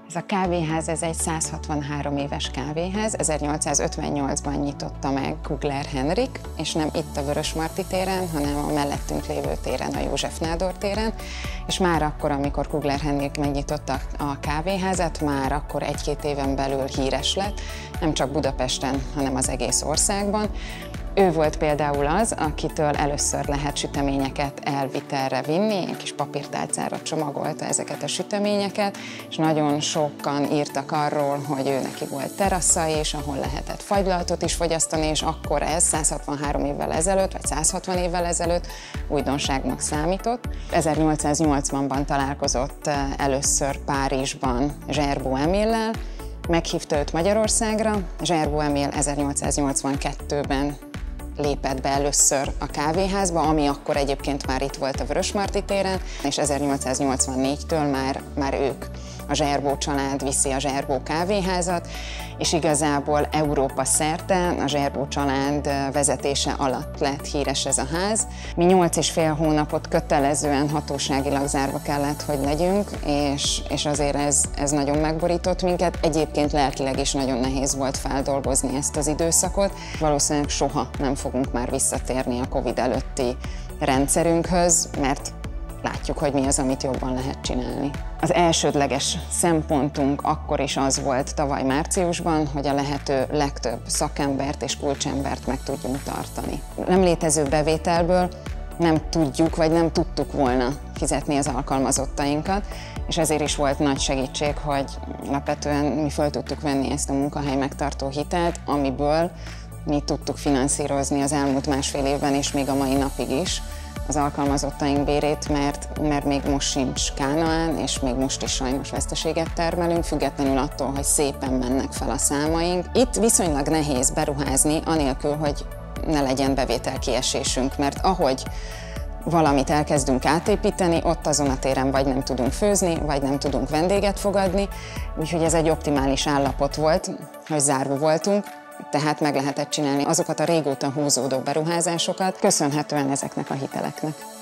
Ez a kávéház, ez egy 163 éves kávéház, 1858-ban nyitotta meg Kugler Henrik, és nem itt a Vörösmarty téren, hanem a mellettünk lévő téren, a József Nádor téren, és már akkor, amikor Kugler Henrik megnyitotta a kávéházat, már akkor egy-két éven belül híres lett, nem csak Budapesten, hanem az egész országban. Ő volt például az, akitől először lehet süteményeket elvitelre vinni, egy kis papírtálcára csomagolta ezeket a süteményeket, és nagyon sokan írtak arról, hogy ő neki volt terasza is, ahol lehetett fagylaltot is fogyasztani, és akkor ez 163 évvel ezelőtt, vagy 160 évvel ezelőtt újdonságnak számított. 1880-ban találkozott először Párizsban Gerbaud Émillel, meghívta őt Magyarországra, Gerbaud Émile 1882-ben lépett be először a kávéházba, ami akkor egyébként már itt volt a Vörösmarty téren, és 1884-től már ők, a Gerbaud család viszi a Gerbaud kávéházat, és igazából Európa szerte a Gerbaud család vezetése alatt lett híres ez a ház. Mi 8,5 hónapot kötelezően hatóságilag zárva kellett, hogy legyünk, és azért ez nagyon megborított minket. Egyébként lelkileg is nagyon nehéz volt feldolgozni ezt az időszakot. Valószínűleg soha nem fogunk már visszatérni a Covid előtti rendszerünkhöz, mert látjuk, hogy mi az, amit jobban lehet csinálni. Az elsődleges szempontunk akkor is az volt tavaly márciusban, hogy a lehető legtöbb szakembert és kulcsembert meg tudjunk tartani. Nem létező bevételből nem tudjuk, vagy nem tudtuk volna fizetni az alkalmazottainkat, és ezért is volt nagy segítség, hogy alapvetően mi föl tudtuk venni ezt a munkahely megtartó hitelt, amiből mi tudtuk finanszírozni az elmúlt másfél évben, és még a mai napig is az alkalmazottaink bérét, mert még most sincs Kánaán, és még most is sajnos veszteséget termelünk, függetlenül attól, hogy szépen mennek fel a számaink. Itt viszonylag nehéz beruházni, anélkül, hogy ne legyen bevételkiesésünk, mert ahogy valamit elkezdünk átépíteni, ott azon a téren vagy nem tudunk főzni, vagy nem tudunk vendéget fogadni, úgyhogy ez egy optimális állapot volt, hogy zárva voltunk, tehát meg lehetett csinálni azokat a régóta húzódó beruházásokat, köszönhetően ezeknek a hiteleknek.